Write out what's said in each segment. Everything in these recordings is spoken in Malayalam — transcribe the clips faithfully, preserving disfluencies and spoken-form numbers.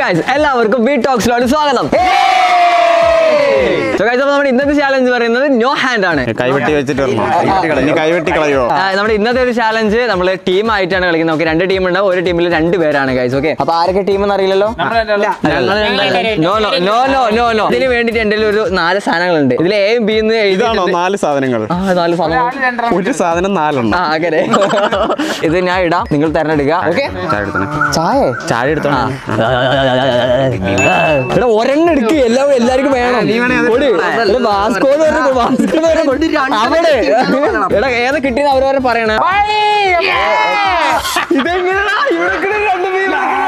guys, എല്ലാവർക്കും ബീ ടോക്സിലോട്ട് സ്വാഗതം. So guys, നമ്മുടെ ഇന്നത്തെ ചാലഞ്ച് പറയുന്നത് നോ ഹാൻഡ് ആണ്. കൈവെട്ടി വെച്ചിട്ട് കൈവെട്ടി കളയോ? നമ്മുടെ ഇന്നത്തെ ഒരു ചാലഞ്ച് നമ്മൾ ടീം ആയിട്ടാണ് കളിക്കുന്നത്. നമുക്ക് രണ്ട് ടീം ഉണ്ടാവും, ഒരു ടീമിൽ രണ്ട് പേരാണ് ഗൈസ്. ഓക്കെ, അപ്പൊ ആരൊക്കെ ടീം എന്ന് അറിയില്ലല്ലോ. No no no no no no ഇതിന് വേണ്ടിട്ട് എന്റെ ഒരു നാല് സാധനങ്ങളുണ്ട്. ഇതിൽ എ ബി എന്ന് എഴുതാണോ? നാല് സാധനങ്ങൾ. നാല് സാധനങ്ങൾ, ഒരു സാധനം നാലെണ്ണം. ആ അങ്ങനെ ഇത് ഞാൻ ഇടാം, നിങ്ങൾ തെരഞ്ഞെടുക്കുക. ഓക്കെ, ചായ ചായ എടുത്തോ. ഇവിടെ ഒരെണ്ണം എടുക്കുക, എല്ലാവരും എല്ലാവർക്കും വേണം. എടാ ഏതാ കിട്ടിയത് അവരവരെ പറയണ. ഇതെങ്ങനെയാ ഇവിടെ രണ്ടു പേര്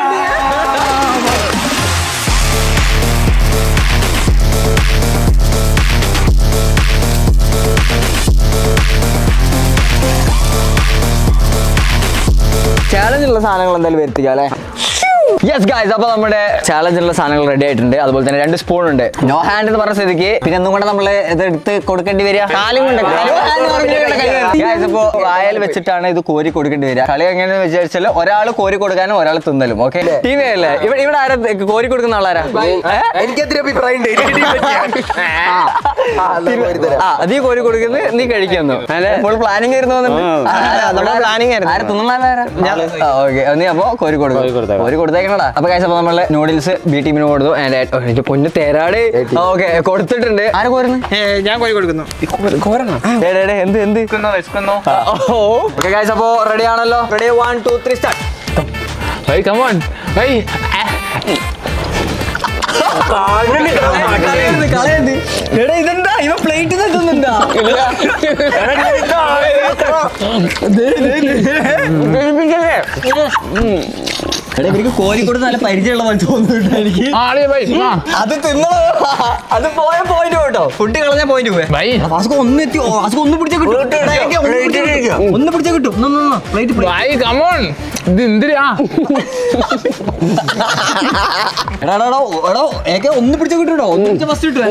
ചാലഞ്ചുള്ള സാധനങ്ങൾ എന്തായാലും വരുത്തിക്കാം അല്ലേ? യെസ് ഗൈസ്, അപ്പൊ നമ്മുടെ ചാലഞ്ചിലുള്ള സാധനങ്ങൾ റെഡി ആയിട്ടുണ്ട്. അതുപോലെ തന്നെ രണ്ട് സ്പൂൺ ഉണ്ട്. നോ ഹാൻഡ് എന്ന് പറഞ്ഞ സ്ഥിതിക്ക് പിന്നെ ഒന്നും കൂടെ നമ്മള് ഇത് എടുത്ത് കൊടുക്കേണ്ടി വരിക. കാലും കൊണ്ട് ഇപ്പൊ വായൽ വെച്ചിട്ടാണ് ഇത് കോരി കൊടുക്കേണ്ടി വരിക. കളി എങ്ങനെയാന്ന് വിചാരിച്ചാൽ ഒരാൾ കോരി കൊടുക്കാനും ഒരാൾ തിന്നലും. ഓക്കെ, ടീം അല്ലേ? ഇവിടെ ഇവിടെ ആരാ കോരി കൊടുക്കുന്ന ആളാരാ? എനിക്കെതിരെ അഭിപ്രായം ഉണ്ട്. നീ കോരി കൊടുക്കുന്നത്, നീ കഴിക്കുന്നു. ഫുൾ പ്ലാനിങ് ആയിരുന്നു. നമ്മുടെ പ്ലാനിങ് ആയിരുന്നു. ആരെ തിന്നുന്ന? ഓക്കെ, നീ അപ്പൊ കോരി കൊടുക്കും. കോരി കൊടുത്തേക്കണടാ. അപ്പൊ കഴിച്ച നമ്മള് നൂഡിൽസ് ബി ടീമിന് കൊടുത്തു. എനിക്ക് പൊന്ന് തേരാട്. ഓക്കെ, കൊടുത്തിട്ടുണ്ട്. ആരെ കോരുന്നു? ഞാൻ കോരി കൊടുക്കുന്നു. എന്ത് എന്ത് ഓക്കെ ഗൈസ്, അപ്പൊ റെഡി ആണല്ലോ? Ready, one two three start. ഇതെന്താ ഇവ പ്ലേറ്റ് തട്ടുന്നുണ്ടാ? ഇവർക്ക് കോഴിക്കോട് നല്ല പരിചയമുള്ള പോലെ തോന്നുന്നുണ്ട് എനിക്ക്. അത് തിന്നോ, അത് പോയ പോയിന്റ് കേട്ടോ. ഫുഡ് കളഞ്ഞ പോയിന്റ് പോയി. ഒന്ന് എത്തി, ഒന്ന് പിടിച്ചാ കിട്ടും. ഒന്ന് പിടിച്ചാ കിട്ടും. ഇത് എന്തിനാ? എടാടോ എടോ ഏക്കെ ഒന്ന് പിടിച്ചാ കിട്ടോ. ഒന്ന് പിടിച്ച ഫസ്റ്റ് കിട്ടും.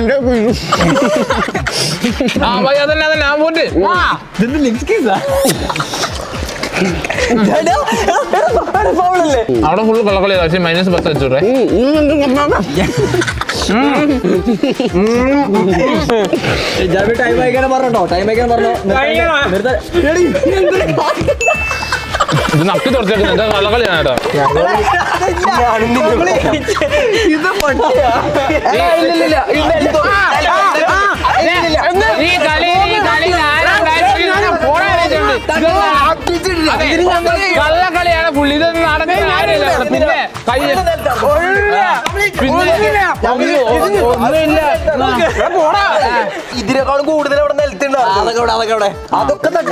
അവിടെ ഫുള്ള് കളക്കളി പക്ഷേ മൈനസ് പത്ത് വെച്ചോട്ടെ. ജാബിർ ടൈം അയക്കാനും പറഞ്ഞോ, ടൈം അയക്കാനും പറഞ്ഞോ. ഇത് നക്കി തുറച്ചേക്കുന്നത് എന്താ കളകളിയാണ് കേട്ടോ. ഇത് പട്ടിയാ. ഈ കളി കളി കള്ളക്കളിയാണ് പുള്ളി. ഇതൊന്നും നടക്കുന്ന കാര്യമില്ല. പിന്നെ ഇതിനേക്കാളും കൂടുതൽ അവിടെ നിലത്തുണ്ടാവും. അതൊക്കെ തട്ടി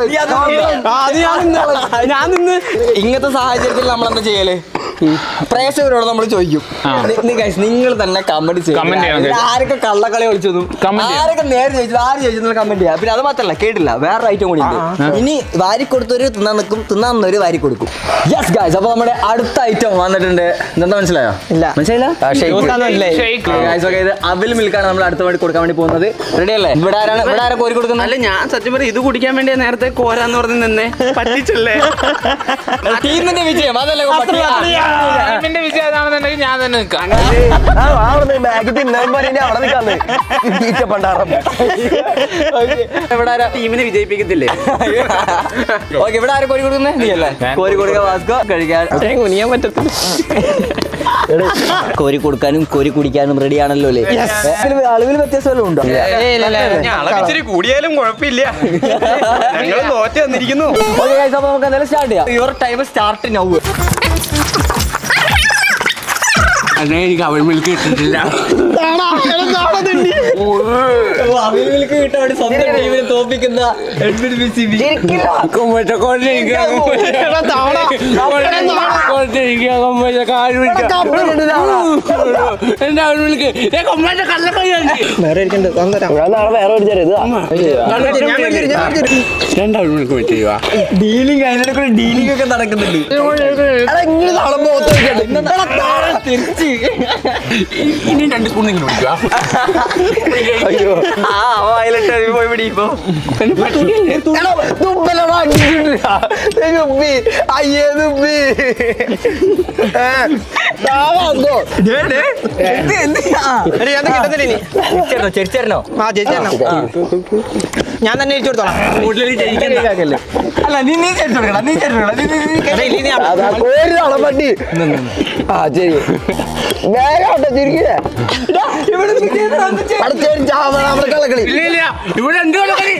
ഞാൻ നിന്ന് ഇങ്ങനത്തെ സാഹചര്യത്തിൽ നമ്മളെന്താ ചെയ്യല്? പ്രേക്ഷകരോട് നമ്മൾ ചോദിക്കും, നിങ്ങൾ തന്നെ കമന്റ് ചെയ്യും. ആരൊക്കെ കള്ളക്കളി കളിച്ചതും ആരൊക്കെ നേരെ ചോദിച്ചു, ആര് ചോദിച്ചു കമന്റ് ചെയ്യാം. പിന്നെ അത് മാത്രല്ല, കേട്ടില്ല, വേറെ ഐറ്റം കൂടി ഉണ്ട്. ഇനി വാരി കൊടുത്തൊരു തിന്നാൻ നിൽക്കും, തിന്നാന്നൊരു വാരി കൊടുക്കും. യെസ് ഗൈസ്, അപ്പൊ നമ്മുടെ അടുത്ത ഐറ്റം വന്നിട്ടുണ്ട്. എന്താ മനസ്സിലായോ? ഇല്ല മനസ്സിലായില്ല. ഇത് അവിൽ മിൽക്കാണ് നമ്മൾ അടുത്ത വേണ്ടി കൊടുക്കാൻ വേണ്ടി പോകുന്നത്. റെഡി അല്ലേ? ഇവിടെ ആരാണ് ഇവിടെ ആരാ കോരി കൊടുക്കുന്നത്? അല്ല, ഞാൻ സത്യം പറയും ഇത് കുടിക്കാൻ വേണ്ടി നേരത്തെ കോരാന്ന് പറഞ്ഞ് നിന്നെ പറ്റിച്ചല്ലേ. ടീമിന്റെ വിജയം അതല്ലേ? ടീമിന്റെ വിജയം അതാണെന്നുണ്ടെങ്കിൽ ഞാൻ തന്നെ നിൽക്കാം. ടീമിനെ വിജയിപ്പിക്കത്തില്ലേ? ഓക്കെ, ഇവിടെ ആരും കോരി കൊടുക്കുന്നേ? നീ അല്ലേ? കോരി കൊടുക്കാൻ വാസ്കോ കഴിക്കാൻ കുനിയാൻ പറ്റത്തില്ല. കോരി കൊടുക്കാനും കോരി കുടിക്കാനും റെഡി ആണല്ലോ അല്ലേ? അളവിൽ വ്യത്യാസം ഉണ്ടോ? കൂടിയാലും കുഴപ്പമില്ല. തോറ്റ വന്നിരിക്കുന്നു. ഓക്കെ ഗൈസ്, അപ്പൊ നമുക്ക് എന്തായാലും സ്റ്റാർട്ട് ചെയ്യാം. Your time start now. എനിക്ക് അവൾ മിൽക്ക് കിട്ടിട്ടില്ല. അവിൽ മിൽക്ക് കിട്ടാൻ വേണ്ടി സ്വന്തം ടീമിനെ തോപ്പിക്കുന്ന എഡ്വിൻ ബിസിബി. ഡീലിംഗ് അതിനൊക്കെ ഡീലിംഗ് ഒക്കെ നടക്കുന്നുണ്ട്. ഇനി രണ്ട് സ്പൂൺ നിങ്ങൾ കുടിക്കുക. അയ്യോ ആ വയലിട്ട് പോയി പിടിപ്പോ അയ്യേ തുമ്പി ചെരിച്ചേരണോ ആ ചേച്ചി ഞാൻ തന്നെ ഇരിച്ചു കൊടുത്തോളാം. അല്ല നീ നീ ചെരിച്ചോടുക്കണം നീ ചെരിച്ചോടുക്കണം പട്ടി ആ ശരി വേഗം ചിരിക്കേ കളക്കളി ഇവിടെ എന്ത് കളി?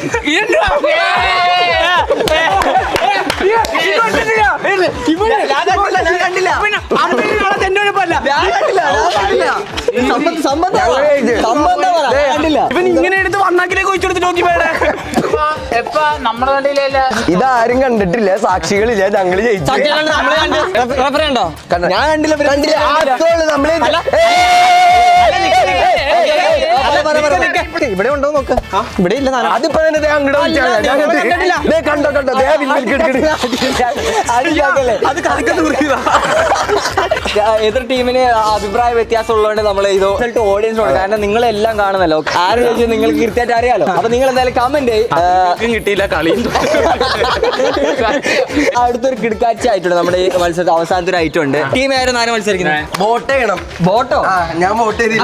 ഇങ്ങനെ എടുത്ത് വണ്ണാക്കിലേക്ക് ഒഴിച്ചെടുത്ത് നോക്കി പോയേ. നമ്മുടെ കണ്ടില്ല. ഇതാരും കണ്ടിട്ടില്ല, സാക്ഷികളില്ല, ഞങ്ങള് ജയിച്ചു. ഉണ്ടോ? ഞാൻ കണ്ടില്ല ഇവിടെ ഉണ്ടോ നോക്ക്. ഇവിടെ ഇല്ല. അതിപ്പോ തന്നെ കണ്ടോ കണ്ടോ എതിർ ടീമിന് അഭിപ്രായ വ്യത്യാസം ഉള്ളതുകൊണ്ട് നമ്മൾ ഇത് ഓഡിയൻസിനോട്, കാരണം നിങ്ങളെല്ലാം കാണുന്നല്ലോ, ആരും ചോദിച്ചാൽ നിങ്ങൾക്ക് കൃത്യമായിട്ട് അറിയാലോ. അപ്പൊ നിങ്ങൾ എന്തായാലും കമന്റ് കിട്ടിയില്ല കളി. അടുത്തൊരു കിടക്കാഴ്ച ആയിട്ടുണ്ട് നമ്മുടെ ഈ മത്സരത്തിൽ. അവസാനത്തെ ഒരു ഐറ്റം ഉണ്ട്. ടീം ആരും ആരും മത്സരിക്കുന്നത് വോട്ട് ചെയ്യണം. വോട്ടോ? ഞാൻ വോട്ട് ചെയ്തില്ല.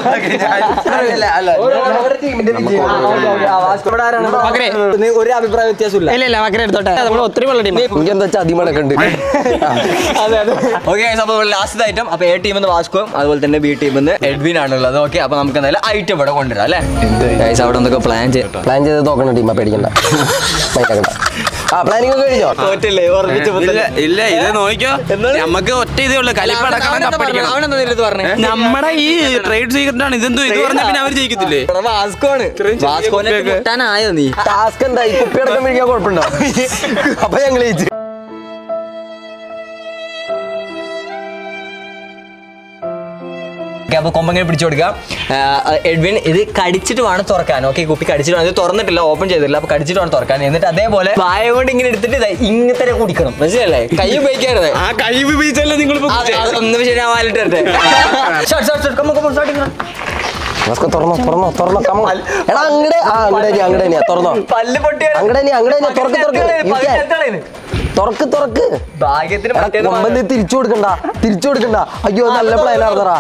ഒരു അഭിപ്രായ വ്യത്യാസം ഇല്ല. ഇല്ല ഇല്ല മകരെ എടുത്തോട്ടെ. നമ്മൾ ഒത്തിരി വെള്ള ടീം. എനിക്ക് എന്താ വെച്ചാൽ അതിമടക്കം ഉണ്ട്. അതെ അതെ. ഓക്കെ അപ്പൊ ലാസ്റ്റ് ഐറ്റം. അപ്പൊ എ ടീമിൽ നിന്ന് വാസ്കോയും അതുപോലെ തന്നെ ബി ടീമിൽ നിന്ന് എഡ്വിൻ ആണുള്ളത്. ഓക്കെ അപ്പൊ നമുക്ക് എന്തായാലും ഐറ്റം ഇവിടെ കൊണ്ടുവരാം അല്ലേ? അവിടെ എന്തൊക്കെ പ്ലാൻ ചെയ്ത് പ്ലാൻ ചെയ്ത് നോക്കണം ടീം. പേടിക്കണ്ട. ആ പ്ലാനിങ് ഒക്കെ കഴിഞ്ഞോ? തോറ്റില്ലേ? ഇല്ല ഇത് നോക്കിയോ, നമുക്ക് ഒറ്റ ഇതേ ഉള്ളു, കലിപ്പടക്കണം. നമ്മുടെ ഈ ട്രേഡ് സീക്രട്ട് ആണ്. ഇതെന്തോ ഇത് പറഞ്ഞാൽ പിന്നെ അവർ ജയിക്കത്തില്ലേ? വാസ്കോണ്. വാസ്കോനെ കിട്ടാനായോ നീ? ടാസ്ക് എന്തായി? കുപ്പിയടക്കം മേടിക്കാൻ കുഴപ്പമുണ്ടോ? അപ്പൊ ഞങ്ങൾ ജയിച്ചു. അപ്പൊ കൊമ്പങ്ങനെ പിടിച്ചു കൊടുക്കാം. എഡ്വിൻ ഇത് കടിച്ചിട്ട് വേണം തുറക്കാൻ. ഓക്കെ കുപ്പി കടിച്ചിട്ട് വേണം. ഇത് തുറന്നിട്ടില്ല, ഓപ്പൺ ചെയ്തിട്ടില്ല. അപ്പൊ കടിച്ചിട്ട് വേണം തുറക്കാൻ. എന്നിട്ട് അതേപോലെ വായ കൊണ്ട് ഇങ്ങനെ എടുത്തിട്ട് ഇങ്ങനത്തെ കുടിക്കണം. മനസ്സിലല്ലേ? കൈ ഉപയോഗിക്കരുത്. ആ കൈ ഉപയോഗിച്ചല്ലേ നിങ്ങൾ ഒന്ന് ശരി. ഞാൻ വാലിട്ട് വരട്ടെ. തുറന്നോ തുറന്നോ തുറന്നോ കമ്മ. എടാ അങ്ങടെ ആ അങ്ങടെ അങ്ങടെ തുറന്നോ. പല്ല് പൊട്ടി അങ്ങടെ അങ്ങടെ തുറക്ക് തുറക്ക് തുറക്ക് തുറക്ക്. ഭാഗ്യത്തിന് തിരിച്ചു കൊടുക്കണ്ട, തിരിച്ചു കൊടുക്കണ്ട. അയ്യോ നല്ല പ്ലാൻ ആർന്നറാ.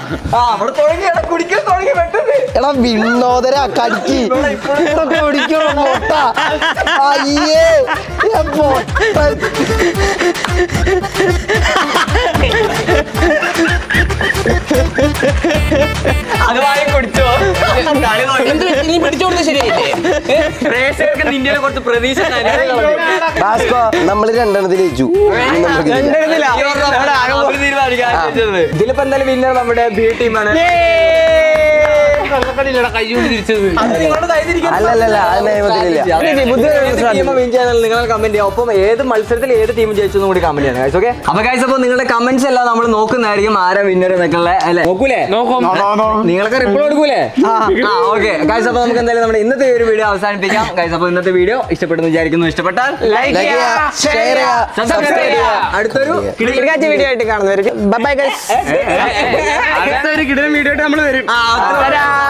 എടാ വിണ്ണോദര കടിക്ക് കുടിക്കണം മൊട്ട. അയ്യേ അത് വാങ്ങി കുടിച്ചോ? പിടിച്ചോടുന്നത് ശരിയായില്ലേ? നിന്റെ കുറച്ച് പ്രതീക്ഷ നമ്മള് രണ്ടെണ്ണത്തിൽ ജയിച്ചു. ഇതിലിപ്പോ എന്തായാലും വിന്നർ നമ്മുടെ ബി ടീമാണ്. നിങ്ങളെ കമന്റ് ചെയ്യാം. ഒപ്പം ഏത് മത്സരത്തിൽ ഏത് ടീം ജയിച്ചു കൂടി കമന്റ് ചെയ്യണം. ഓക്കെ അപ്പൊ ഗൈസ് അപ്പൊ നിങ്ങളുടെ കമന്റ്സ് എല്ലാം നമ്മൾ നോക്കുന്നതായിരിക്കും ആരാ വിന്നർ എന്നൊക്കെ അല്ലെ? നോക്കൂലേ? നിങ്ങളൊക്കെ റിപ്ലൈ കൊടുക്കൂലേ? ഓക്കെ ഗൈസ് അപ്പൊ നമുക്ക് എന്തായാലും നമ്മുടെ ഇന്നത്തെ ഒരു വീഡിയോ അവസാനിപ്പിക്കാം. ഗൈസ് അപ്പൊ ഇന്നത്തെ വീഡിയോ ഇഷ്ടപ്പെടുന്നു വിചാരിക്കുന്നു. ഇഷ്ടപ്പെട്ടാൽ ലൈക്ക് ചെയ്യുക, ഷെയർ ചെയ്യുക, സബ്സ്ക്രൈബ് ചെയ്യുക. അടുത്തൊരു കിടക്കാച്ച വീഡിയോ ആയിട്ട് കാണുന്നവർക്ക് ബൈ ബൈ ഗൈസ്. അടുത്തൊരു കിടന്ന വീഡിയോ ആയിട്ട് നമ്മൾ വരും.